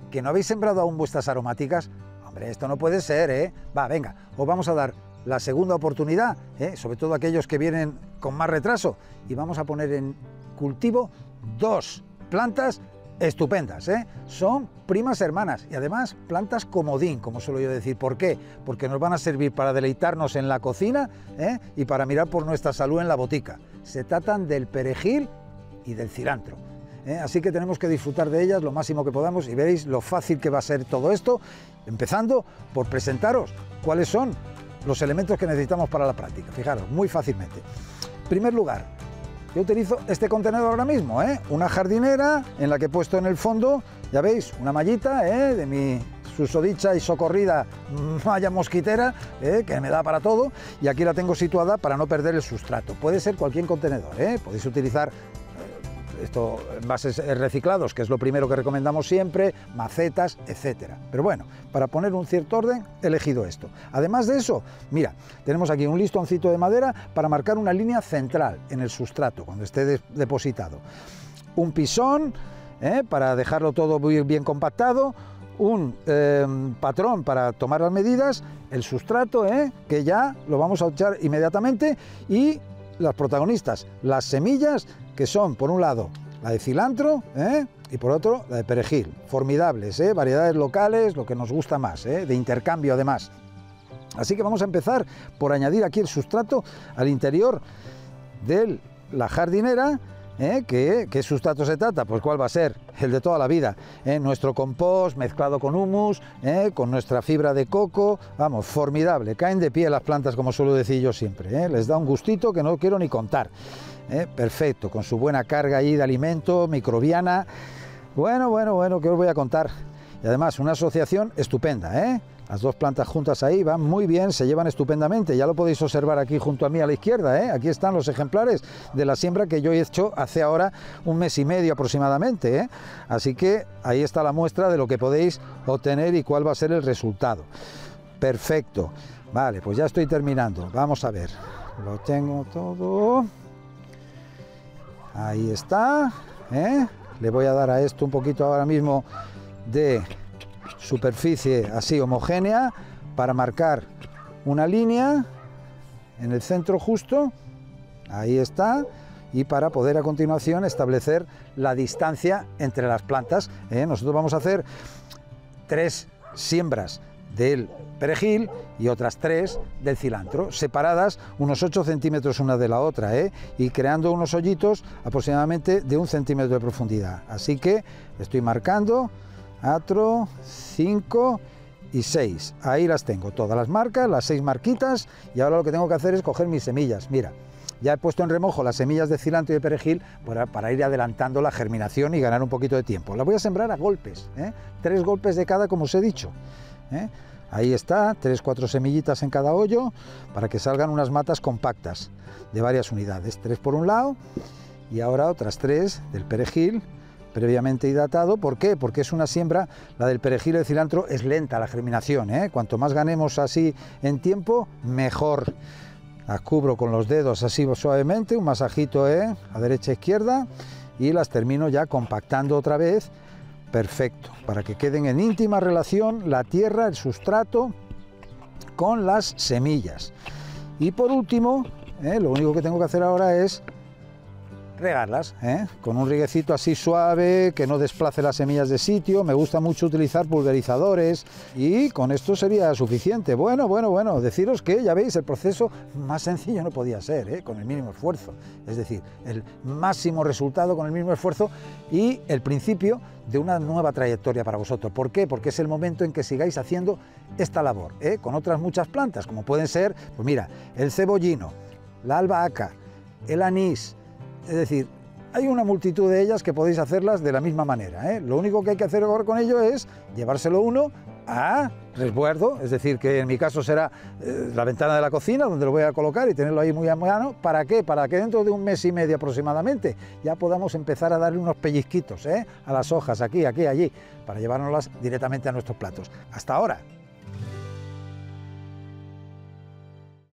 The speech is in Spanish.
¿Que no habéis sembrado aún vuestras aromáticas? Hombre, esto no puede ser, ¿eh? Va, venga, os vamos a dar la segunda oportunidad, sobre todo aquellos que vienen con más retraso, y vamos a poner en cultivo 2 plantas estupendas, son primas hermanas y además plantas comodín, como suelo yo decir. ¿Por qué? Porque nos van a servir para deleitarnos en la cocina y para mirar por nuestra salud en la botica. Se tratan del perejil y del cilantro. Así que tenemos que disfrutar de ellas lo máximo que podamos y veréis lo fácil que va a ser todo esto, empezando por presentaros cuáles son los elementos que necesitamos para la práctica. Fijaros, muy fácilmente. En primer lugar, yo utilizo este contenedor ahora mismo, una jardinera en la que he puesto en el fondo, ya veis, una mallita de mi susodicha y socorrida malla mosquitera, que me da para todo, y aquí la tengo situada para no perder el sustrato. Puede ser cualquier contenedor, podéis utilizar esto, envases reciclados, que es lo primero que recomendamos siempre, macetas, etcétera. Pero bueno, para poner un cierto orden, he elegido esto. Además de eso, mira, tenemos aquí un listoncito de madera para marcar una línea central en el sustrato, cuando esté depositado. Un pisón, para dejarlo todo muy bien compactado, un patrón para tomar las medidas, el sustrato, que ya lo vamos a echar inmediatamente, y las protagonistas, las semillas, que son, por un lado, la de cilantro, y por otro, la de perejil. Formidables, variedades locales, lo que nos gusta más, de intercambio además. Así que vamos a empezar por añadir aquí el sustrato al interior de la jardinera. ¿Qué sustrato se trata? Pues ¿cuál va a ser? El de toda la vida, nuestro compost mezclado con humus, con nuestra fibra de coco, vamos, formidable, caen de pie las plantas, como suelo decir yo siempre, les da un gustito que no quiero ni contar, perfecto, con su buena carga ahí de alimento, microbiana, bueno, ¿qué os voy a contar? Y además una asociación estupenda, las dos plantas juntas ahí van muy bien, se llevan estupendamente, ya lo podéis observar aquí junto a mí a la izquierda, aquí están los ejemplares de la siembra que yo he hecho hace ahora un mes y medio aproximadamente, así que ahí está la muestra de lo que podéis obtener y cuál va a ser el resultado. Perfecto, vale, pues ya estoy terminando, vamos a ver, lo tengo todo, ahí está, le voy a dar a esto un poquito ahora mismo de superficie así homogénea para marcar una línea en el centro justo, ahí está, y para poder a continuación establecer la distancia entre las plantas. Nosotros vamos a hacer 3 siembras del perejil y otras 3 del cilantro, separadas unos 8 centímetros una de la otra, y creando unos hoyitos aproximadamente de 1 centímetro de profundidad. Así que estoy marcando 4, 5 y 6, ahí las tengo, todas las marcas, las 6 marquitas, y ahora lo que tengo que hacer es coger mis semillas. Mira, ya he puesto en remojo las semillas de cilantro y de perejil para ir adelantando la germinación y ganar un poquito de tiempo. Las voy a sembrar a golpes, 3 golpes de cada, como os he dicho, ahí está, 3, 4 semillitas en cada hoyo, para que salgan unas matas compactas de varias unidades, 3 por un lado, y ahora otras 3 del perejil, previamente hidratado. ¿Por qué? Porque es una siembra, la del perejil y el cilantro es lenta la germinación, cuanto más ganemos así en tiempo, mejor. Las cubro con los dedos así suavemente, un masajito a derecha e izquierda, y las termino ya compactando otra vez, perfecto, para que queden en íntima relación la tierra, el sustrato, con las semillas. Y por último, lo único que tengo que hacer ahora es regarlas, con un riguecito así suave, que no desplace las semillas de sitio. Me gusta mucho utilizar pulverizadores y con esto sería suficiente. Bueno, deciros que ya veis, el proceso más sencillo no podía ser, con el mínimo esfuerzo, es decir, el máximo resultado con el mismo esfuerzo y el principio de una nueva trayectoria para vosotros. ¿Por qué? Porque es el momento en que sigáis haciendo esta labor, con otras muchas plantas, como pueden ser, pues mira, el cebollino, la albahaca, el anís. Es decir, hay una multitud de ellas que podéis hacerlas de la misma manera, Lo único que hay que hacer ahora con ello es llevárselo uno a resguardo, es decir, que en mi caso será la ventana de la cocina, donde lo voy a colocar y tenerlo ahí muy a mano. ¿Para qué? Para que dentro de un mes y medio aproximadamente ya podamos empezar a darle unos pellizquitos a las hojas, aquí, allí, para llevárnoslas directamente a nuestros platos. Hasta ahora.